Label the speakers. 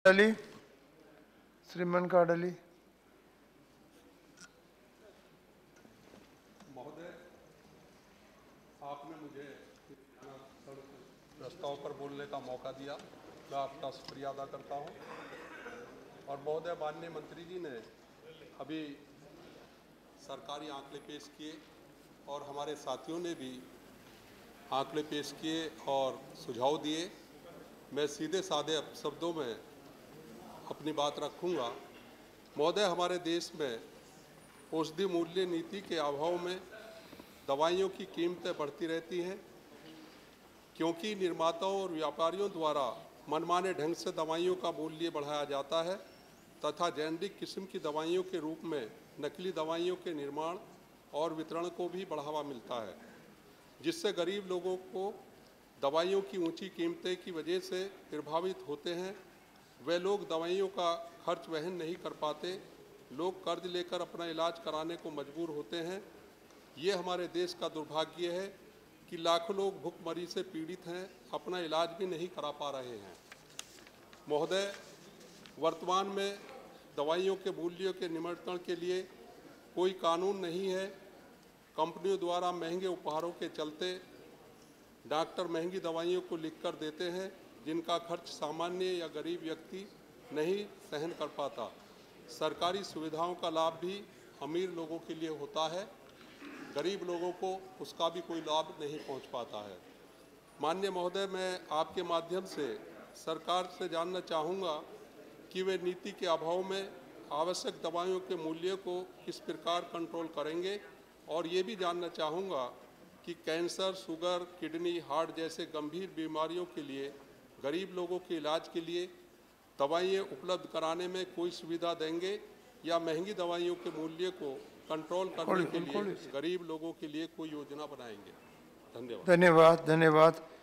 Speaker 1: अली, श्रीमान काडली।
Speaker 2: महोदय, आपने मुझे प्रस्ताव पर बोलने का मौका दिया, मैं आपका शुक्रिया अदा करता हूं। और महोदय, माननीय मंत्री जी ने अभी सरकारी आंकड़े पेश किए और हमारे साथियों ने भी आंकड़े पेश किए और सुझाव दिए। मैं सीधे साधे शब्दों में अपनी बात रखूंगा। महोदय, हमारे देश में औषधि मूल्य नीति के अभाव में दवाइयों की कीमतें बढ़ती रहती हैं, क्योंकि निर्माताओं और व्यापारियों द्वारा मनमाने ढंग से दवाइयों का मूल्य बढ़ाया जाता है तथा जेनेरिक किस्म की दवाइयों के रूप में नकली दवाइयों के निर्माण और वितरण को भी बढ़ावा मिलता है, जिससे गरीब लोगों को दवाइयों की ऊंची कीमतें की वजह से प्रभावित होते हैं। वे लोग दवाइयों का खर्च वहन नहीं कर पाते, लोग कर्ज लेकर अपना इलाज कराने को मजबूर होते हैं। ये हमारे देश का दुर्भाग्य है कि लाखों लोग भूखमरी से पीड़ित हैं, अपना इलाज भी नहीं करा पा रहे हैं। महोदय, वर्तमान में दवाइयों के मूल्यों के नियंत्रण के लिए कोई कानून नहीं है। कंपनियों द्वारा महंगे उपहारों के चलते डॉक्टर महंगी दवाइयों को लिखकर देते हैं, जिनका खर्च सामान्य या गरीब व्यक्ति नहीं सहन कर पाता। सरकारी सुविधाओं का लाभ भी अमीर लोगों के लिए होता है, गरीब लोगों को उसका भी कोई लाभ नहीं पहुंच पाता है। माननीय महोदय, मैं आपके माध्यम से सरकार से जानना चाहूँगा कि वे नीति के अभाव में आवश्यक दवाइयों के मूल्य को किस प्रकार कंट्रोल करेंगे, और ये भी जानना चाहूँगा कि कैंसर, शुगर, किडनी, हार्ट जैसे गंभीर बीमारियों के लिए गरीब लोगों के इलाज के लिए दवाइयाँ उपलब्ध कराने में कोई सुविधा देंगे या महंगी दवाइयों के मूल्य को कंट्रोल करने के लिए गरीब लोगों के लिए कोई योजना बनाएंगे। धन्यवाद।
Speaker 1: धन्यवाद।